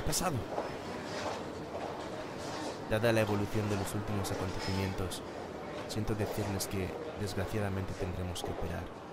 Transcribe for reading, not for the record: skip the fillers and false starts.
pasado. Dada la evolución de los últimos acontecimientos, siento decirles que, desgraciadamente, tendremos que operar.